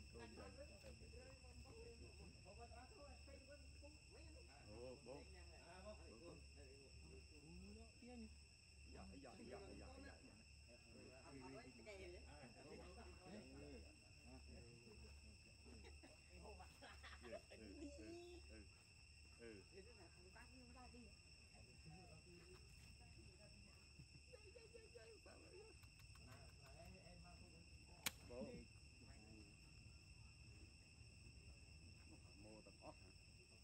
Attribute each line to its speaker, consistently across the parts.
Speaker 1: Đôi gì đây? Ồ, bố. Dạ, dạ, dạ, dạ, dạ. Bố. Mua tập ốc hả?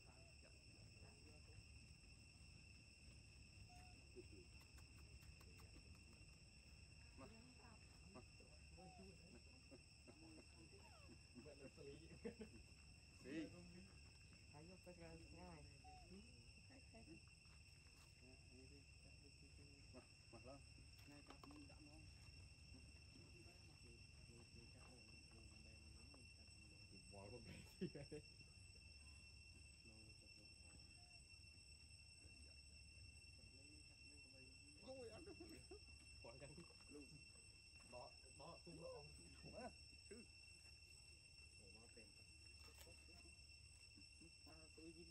Speaker 1: Mà. Xí.
Speaker 2: Thấy vô cái ngay.
Speaker 1: Mà lo.
Speaker 3: Này chắc mình đã ngon.
Speaker 2: Bỏ con bé gì vậy?
Speaker 1: Ôi ăn được.
Speaker 2: Còn chẳng
Speaker 1: Luôn.
Speaker 2: đó tung nó ông
Speaker 1: Quá. Sư.
Speaker 2: ủa nó tên
Speaker 3: Tôi gì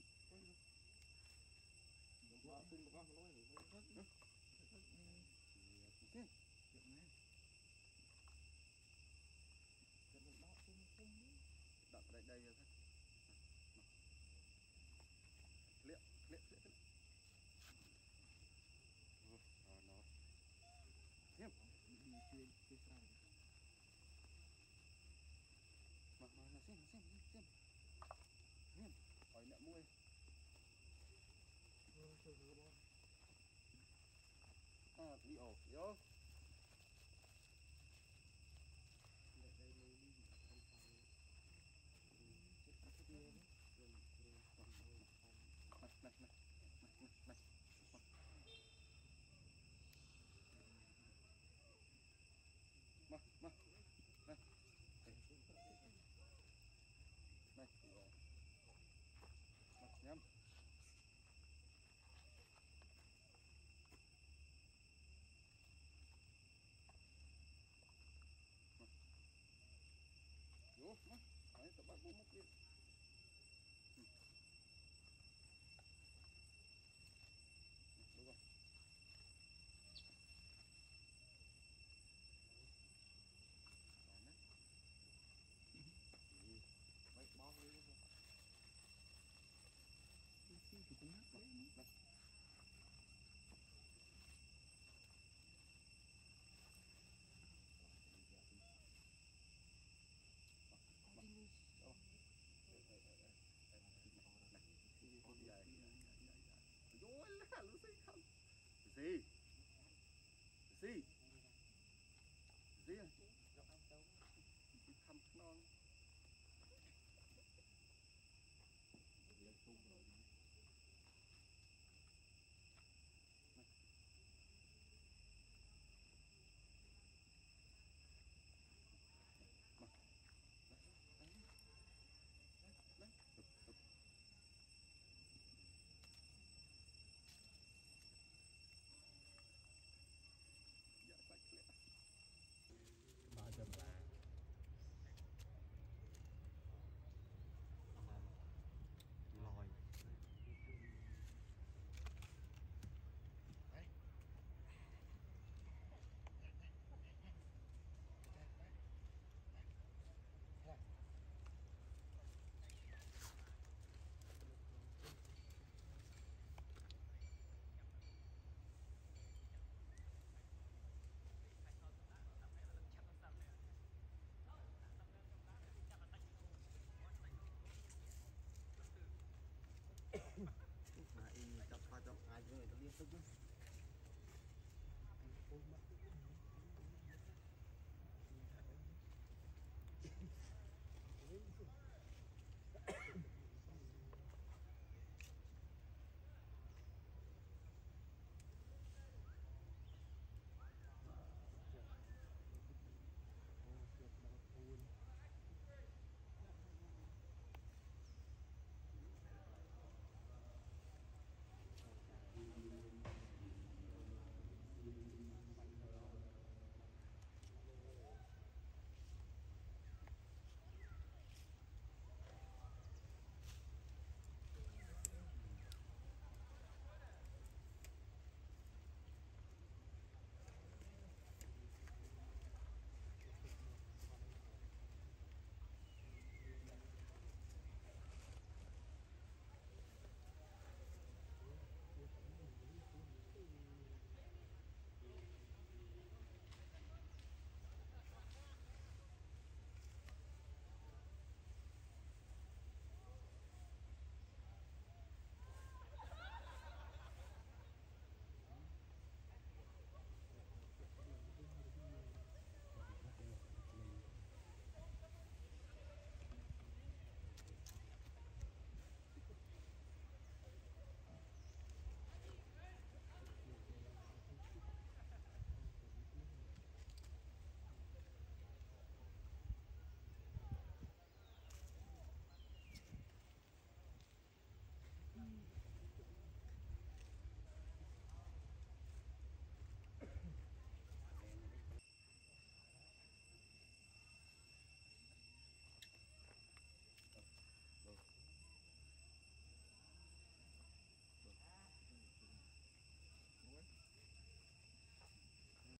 Speaker 2: nó tung nó nói gì nó rất
Speaker 1: Thế.
Speaker 3: chuyện này cái đó không
Speaker 1: Đặt đây đây thôi. Liệm, liệm, liệm. Nó. Xem.
Speaker 3: đi chơi sao
Speaker 1: Mà xem. Xem. Hỏi nợ mua. À, đi ổ, vô.